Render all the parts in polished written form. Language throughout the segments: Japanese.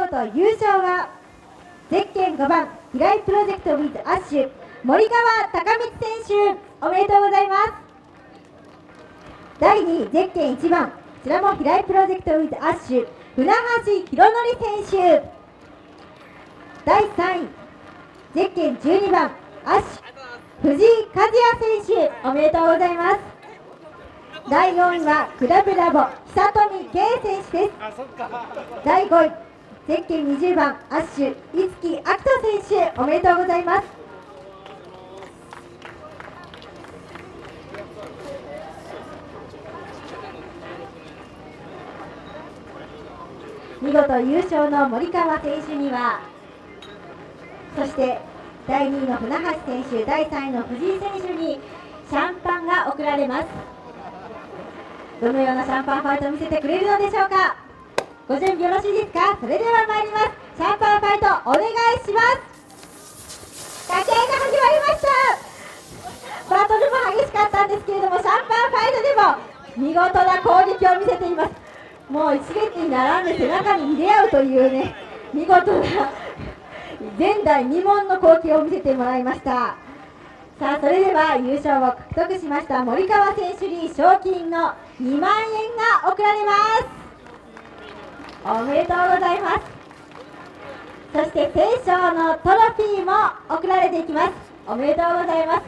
事優勝はゼッケン5番平井プロジェクト with アッシュ森川貴光選手、おめでとうございます。第2位ゼッケン1番、こちらも平井プロジェクト with アッシュ船橋宏典選手。第3位ゼッケン12番アッシュ藤井和也選手、おめでとうございます。第4位はクラブラボ久富圭選手です。第5位ゼッケン20番アッシュ五木明人選手、おめでとうございます。見事優勝の森川選手には、そして第2位の船橋選手、第3位の藤井選手にシャンパンが贈られます。どのようなシャンパンファイトを見せてくれるのでしょうか。ご準備よろしいですか。それでは参ります。シャンパンファイトお願いします。掛け合いが始まりました。バトルも激しかったんですけれども、シャンパンファイトでも見事な攻撃を見せています。もう一列に並んで背中に入れ合うというね、見事な前代未聞の光景を見せてもらいました。さあ、それでは優勝を獲得しました森川選手に賞金の2万円が贈られます。おめでとうございます。そして選奨のトロフィーも贈られていきます。おめでとうございます。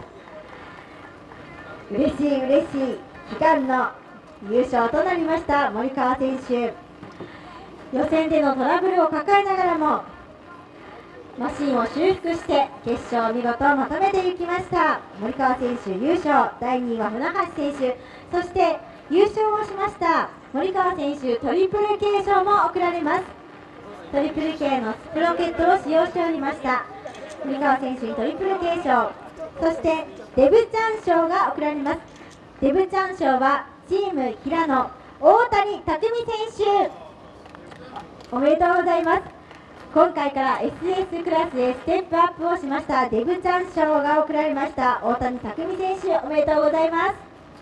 嬉しい嬉しい悲願の優勝となりました森川選手。予選でのトラブルを抱えながらもマシンを修復して決勝を見事まとめていきました。森川選手優勝、第2位は船橋選手、そして優勝をしました森川選手トリプル K 賞も贈られます。トリプル K のスプロケットを使用しておりました森川選手にトリプル K 賞、そしてデブちゃん賞が贈られます。デブちゃん賞はチーム平野大谷拓実選手、おめでとうございます。今回から SS クラスへステップアップをしましたデブちゃん賞が贈られました大谷拓実選手、おめでとうございます。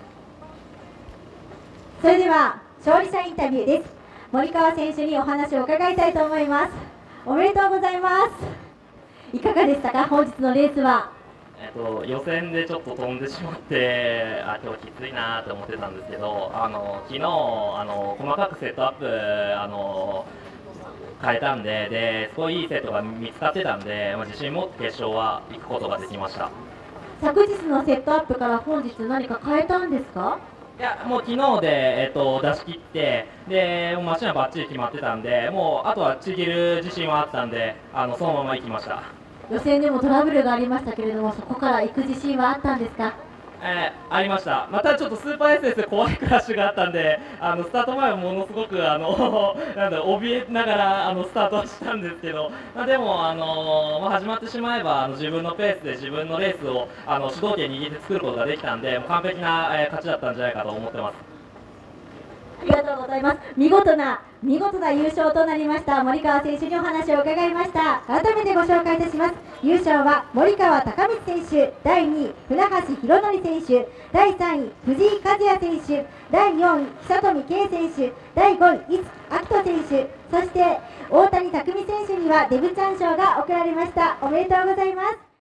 それでは勝利者インタビューです。森川選手にお話を伺いたいと思います。おめでとうございます。いかがでしたか、本日のレースは。 予選でちょっと飛んでしまって今日きついなと思ってたんですけど、昨日細かくセットアップ変えたんですごいいいセットが見つかってたんで、自信持って決勝は行くことができました。 昨日のセットアップから本日何か変えたんですか。 いや、もう昨日で、出し切って、でマシンはバッチリ決まってたんで、もうあとはちぎる自信はあったんで、そのまま行きました。 予選でもトラブルがありましたけれども、そこから行く自信はあったんですか。 ありました。またちょっとスーパー SS で怖いクラッシュがあったんで、スタート前はものすごくなんだ怯えながらスタートはしたんですけど、でも始まってしまえば自分のペースで自分のレースを主導権握って作ることができたんで、もう完璧な、勝ちだったんじゃないかと思ってます。 ありがとうございます。見事な優勝となりました森川選手にお話を伺いました。改めてご紹介いたします。優勝は森川貴光選手、第2位船橋宏典選手、第3位藤井和也選手、第4位久富圭選手、第5位五木明人選手、そして大谷拓実選手にはデブちゃん賞が贈られました。おめでとうございます。